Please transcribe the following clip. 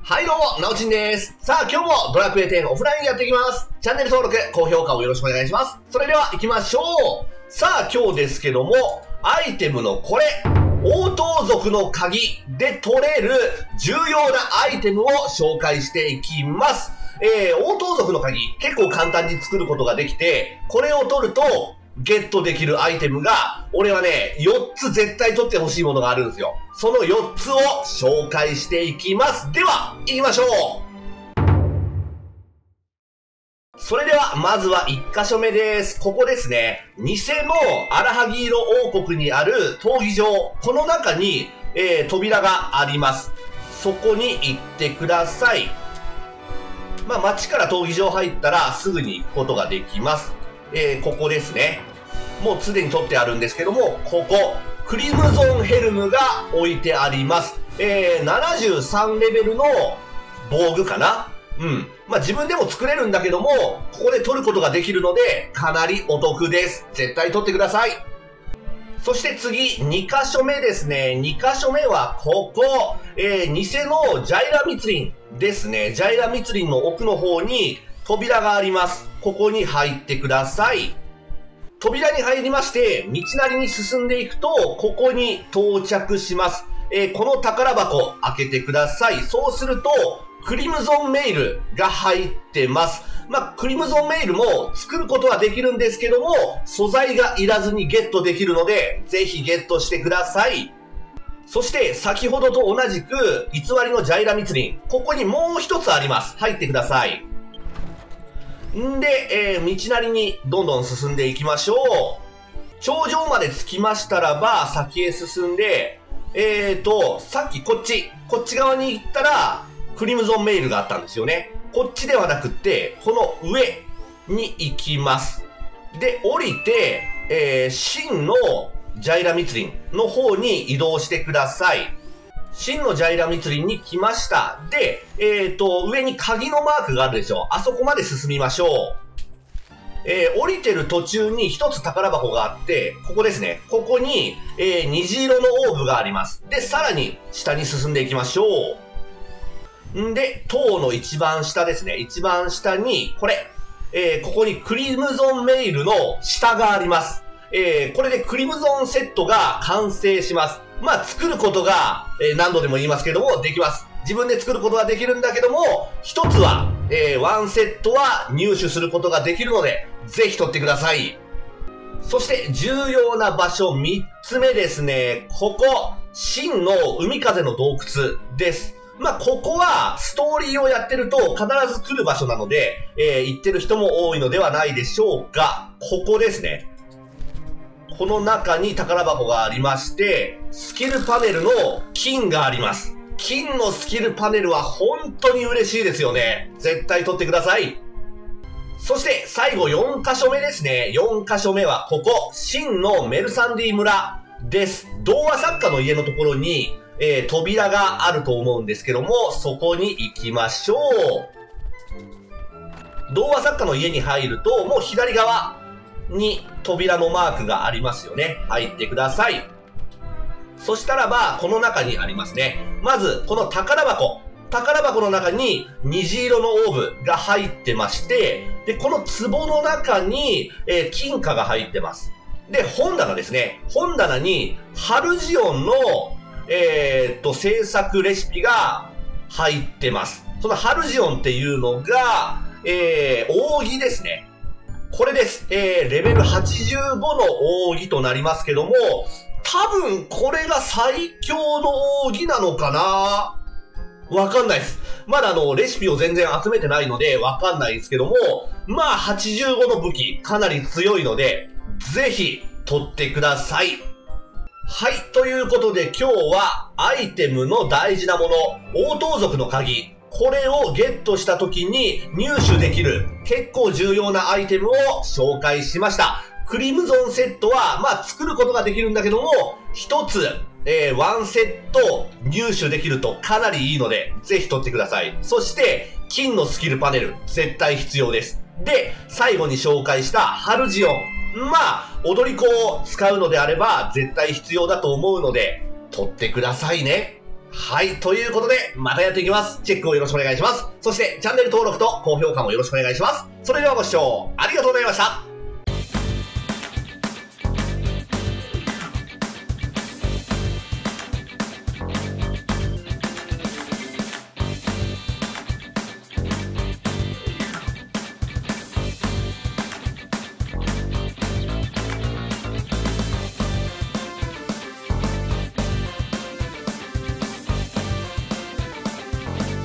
はいどうも、なおちんです。さあ今日もドラクエ10オフラインやっていきます。チャンネル登録、高評価をよろしくお願いします。それでは行きましょう。さあ今日ですけども、アイテムのこれ、応答族の鍵で取れる重要なアイテムを紹介していきます。応答族の鍵、結構簡単に作ることができて、これを取ると、ゲットできるアイテムが、俺はね、4つ絶対取ってほしいものがあるんですよ。その4つを紹介していきます。では、行きましょう。それでは、まずは1箇所目です。ここですね。偽のアラハギ色王国にある闘技場。この中に、扉があります。そこに行ってください。まあ、街から闘技場入ったらすぐに行くことができます。ここですね。もうすでに取ってあるんですけども、ここ、クリムゾンヘルムが置いてあります。73レベルの防具かな。まあ自分でも作れるんだけども、ここで取ることができるので、かなりお得です。絶対取ってください。そして次、2箇所目ですね。2箇所目はここ、偽のジャイラ密林ですね。ジャイラ密林の奥の方に扉があります。ここに入ってください。扉に入りまして、道なりに進んでいくと、ここに到着します。この宝箱開けてください。そうすると、クリムゾンメイルが入ってます。まあ、クリムゾンメイルも作ることはできるんですけども、素材がいらずにゲットできるので、ぜひゲットしてください。そして、先ほどと同じく、偽りのジャイラ密林。ここにもう一つあります。入ってください。んで、道なりにどんどん進んでいきましょう。頂上まで着きましたらば、先へ進んで、さっきこっち側に行ったら、クリムゾンメイルがあったんですよね。こっちではなくって、この上に行きます。で、降りて、真のジャイラ密林の方に移動してください。真のジャイラ密林に来ました。で、上に鍵のマークがあるでしょ。あそこまで進みましょう。降りてる途中に一つ宝箱があって、ここですね。ここに、虹色のオーブがあります。で、さらに下に進んでいきましょう。んで、塔の一番下ですね。一番下に、これ、ここにクリムゾンメイルの下があります。これでクリムゾンセットが完成します。まあ、作ることが、何度でも言いますけども、できます。自分で作ることはできるんだけども、一つは、ワンセットは入手することができるので、ぜひ取ってください。そして、重要な場所、3つ目ですね。ここ、真の海風の洞窟です。まあ、ここは、ストーリーをやってると必ず来る場所なので、行ってる人も多いのではないでしょうが、ここですね。この中に宝箱がありまして、スキルパネルの金があります。金のスキルパネルは本当に嬉しいですよね。絶対取ってください。そして最後4箇所目ですね。4箇所目はここ、真のメルサンディ村です。童話作家の家のところに、扉があると思うんですけども、そこに行きましょう。童話作家の家に入ると、もう左側に扉のマークがありますよね。入ってください。そしたらば、この中にありますね。まず、この宝箱。宝箱の中に虹色のオーブが入ってまして、で、この壺の中に、金貨が入ってます。で、本棚ですね。本棚に、ハルジオンの、制作レシピが入ってます。そのハルジオンっていうのが、扇ですね。これです。レベル85の扇となりますけども、多分これが最強の扇なのかな？わかんないです。まだレシピを全然集めてないのでわかんないですけども、まあ85の武器かなり強いので、ぜひ取ってください。はい、ということで今日はアイテムの大事なもの、応答族の鍵。これをゲットした時に入手できる結構重要なアイテムを紹介しました。クリムゾンセットはまあ作ることができるんだけども、一つ、ワンセット入手できるとかなりいいので、ぜひ取ってください。そして、金のスキルパネル、絶対必要です。で、最後に紹介したハルジオン。まあ、踊り子を使うのであれば絶対必要だと思うので、取ってくださいね。 はい。ということで、またやっていきます。チェックをよろしくお願いします。そして、チャンネル登録と高評価もよろしくお願いします。それではご視聴ありがとうございました。